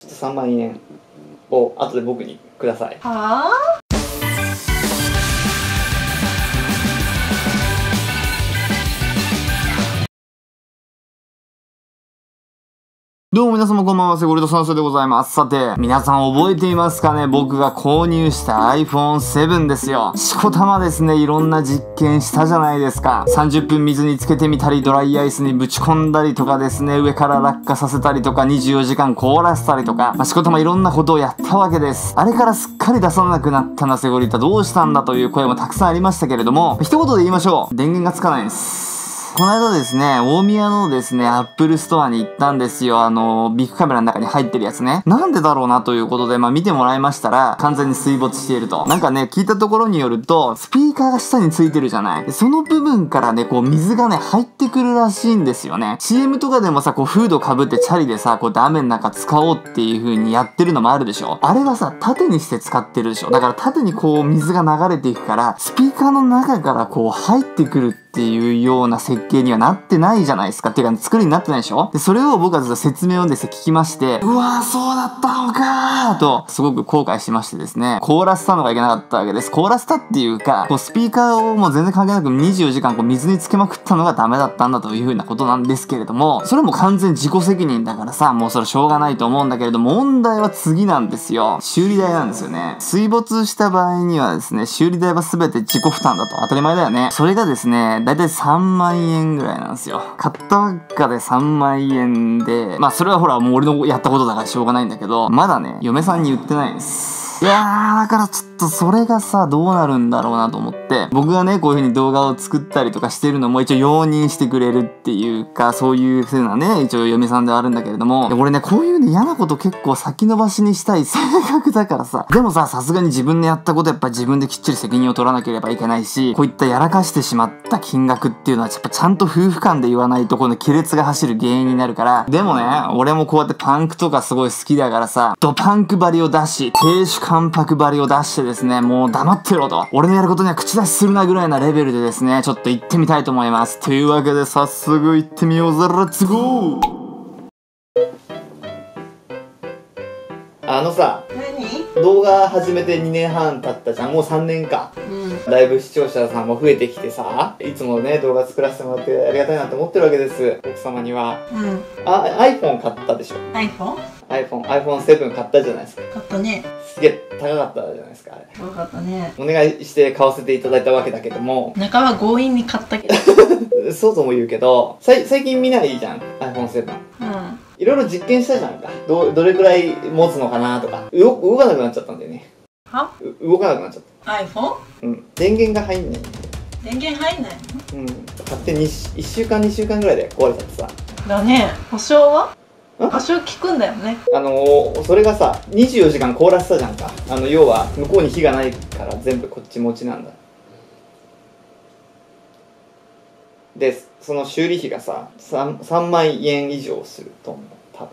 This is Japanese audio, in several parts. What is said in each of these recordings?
ちょっと3万円を後で僕にください。 はあ。 どうも皆様こんばんは、セゴリト3世でございます。さて、皆さん覚えていますかね、僕が購入した iPhone7 ですよ。しこたまですね、いろんな実験したじゃないですか。30分水につけてみたり、ドライアイスにぶち込んだりとかですね、上から落下させたりとか、24時間凍らせたりとか、しこたまいろんなことをやったわけです。あれからすっかり出さなくなったな、セゴリタどうしたんだという声もたくさんありましたけれども、一言で言いましょう。電源がつかないんです。この間ですね、大宮のですね、アップルストアに行ったんですよ。ビッグカメラの中に入ってるやつね。なんでだろうなということで、見てもらいましたら、完全に水没していると。なんかね、聞いたところによると、スピーカーが下についてるじゃない。その部分からね、こう、水がね、入ってくるらしいんですよね。CM とかでもさ、こう、フード被ってチャリでさ、こう、雨の中使おうっていう風にやってるのもあるでしょ。あれはさ、縦にして使ってるでしょ。だから縦にこう、水が流れていくから、スピーカーの中からこう、入ってくるっていうような設計にはなってないじゃないですか。っていうか、作りになってないでしょ。で、それを僕はずっと説明をですね、聞きまして、うわー、そうだったのかーと、すごく後悔しましてですね、凍らせたのがいけなかったわけです。凍らせたっていうか、こう、スピーカーをもう全然関係なく24時間こう、水につけまくったのがダメだったんだという風なことなんですけれども、それも完全自己責任だからさ、もうそれしょうがないと思うんだけれども、問題は次なんですよ。修理代なんですよね。水没した場合にはですね、修理代は全て自己負担だと。当たり前だよね。それがですね、だいたい3万円ぐらいなんですよ。買ったばっかで3万円で、それはほらもう俺のやったことだからしょうがないんだけど、まだね、嫁さんに言ってないんです。いやー、だからちょっとそれがさ、どうなるんだろうなと思って、僕がね、こういう風に動画を作ったりとかしてるのも一応容認してくれるっていうか、そういう風なね、一応嫁さんではあるんだけれども、俺ね、こういうね、嫌なこと結構先延ばしにしたい性格だからさ、でもさ、さすがに自分でやったことやっぱ自分できっちり責任を取らなければいけないし、こういったやらかしてしまった金額っていうのはやっぱちゃんと夫婦間で言わないとこの亀裂が走る原因になるから、でもね、俺もこうやってパンクとかすごい好きだからさ、ドパンク張りを出し、亭主関白張りを出してですね、もう黙ってろと。俺のやることには口出しするなぐらいなレベルでですね、ちょっと行ってみたいと思います。というわけで早速行ってみようぜ、レッツゴー。 何？ 動画始めて2年半経ったじゃん。もう3年か。だいぶ視聴者さんも増えてきてさ、いつもね、動画作らせてもらってありがたいなと思ってるわけです。奥様には。iPhone 買ったでしょ。iPhone7 買ったじゃないですか。 買ったね。 すげえ高かったじゃないですか、あれ。 高かったね。 お願いして買わせていただいたわけだけども。 中は強引に買ったけど。 そうとも言うけど、最近見ないじゃん、iPhone7。いろいろ実験したじゃんか。どれくらい持つのかなとか。動かなくなっちゃったんだよね。 は？ 動かなくなっちゃった。 iPhone？ 電源が入んないんだよ。 電源入んないの？ 買って1週間2週間ぐらいで壊れちゃってさ。 だね。保証は？保証効くんだよね。 それがさ、24時間凍らせたじゃんか。要は向こうに火がないから全部こっち持ちなんだ。で、その修理費がさ、3万円以上すると思う、多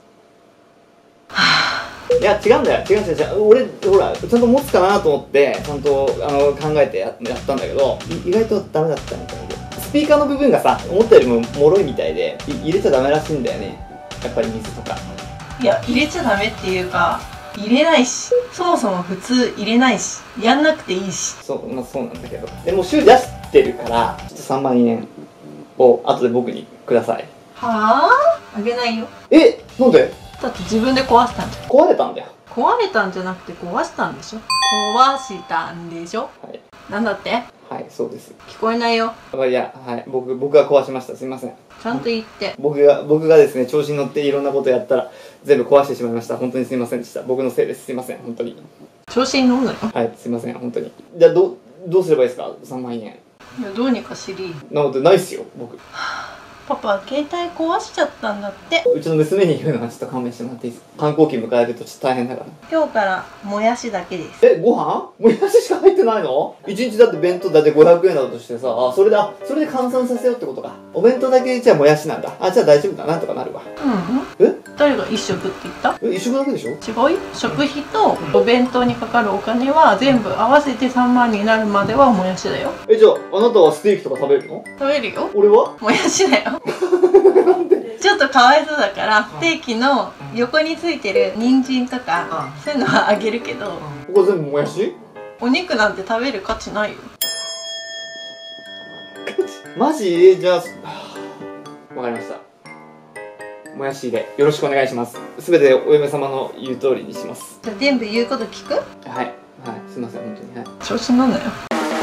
分。いや、違うんだよ。違う。俺、ほら、ちゃんと持つかなと思って、ちゃんと考えてやったんだけど、意外とダメだったみたいで。スピーカーの部分がさ、思ったよりも脆いみたいで、入れちゃダメらしいんだよね。やっぱり水とか。いや、 入れちゃダメっていうか、入れないし、そもそも普通入れないし、やんなくていいし。 そうなんだけど。でも修理出してるから、ちょっと3万円を後で僕にください。 はぁ？あげないよ。 なんで？ だって自分で壊したんじゃん。 壊れたんだよ。 壊れたんじゃなくて壊したんでしょ。壊したんでしょ。 はい。 なんだって？ はい、そうです。 聞こえないよ。 いや、はい、僕が壊しました。すいません。 ちゃんと言って。僕がですね、調子に乗っていろんなことやったら全部壊してしまいました。本当にすいませんでした。僕のせいです。すいません、本当に。 調子に乗るのよ。 はい、すいません、本当に。じゃあどうすればいいですか？3万円。いや、 どうにかしり。 なことないっすよ、僕。 パパ、携帯壊しちゃったんだって。 うちの娘に言うのはちょっと勘弁してもらっていいですか？反抗期迎えるとちょっと大変だから。 今日からもやしだけです。 ご飯？もやししか入ってないの？1日だって弁当だって500円だとしてさ、それで換算させようってことか。お弁当だけじゃあもやしなんだ。じゃあ大丈夫だ。なんとかなるわ。誰が一食って言った？一食だけでしょ？違うよ。食費とお弁当にかかるお金は全部合わせて3万になるまではもやしだよ。じゃああなたはステーキとか食べるの？食べるよ。俺は？もやしだよ。なんで？ちょょっとかわいそうだからステーキの横についてる人参とかそういうのはあげるけど、 ここ全部もやし？ お肉なんて食べる価値ないよ。 マジ？じゃあ、わかりました。もやしでよろしくお願いします。すべてお嫁様の言う通りにします。 じゃあ全部言うこと聞く？ はい、はい、すいません、本当に。はい。 調子乗んなよ。